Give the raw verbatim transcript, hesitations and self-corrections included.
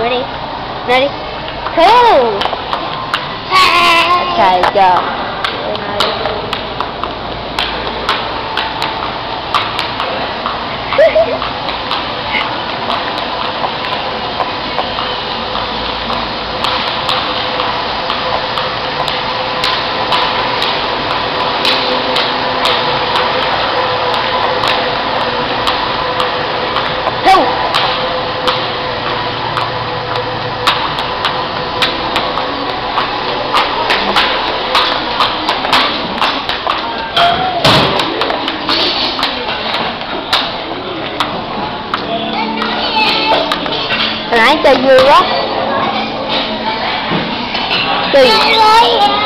Ready? Ready? Go! Okay, go. Hồi nãy chơi vui quá. Kỳ.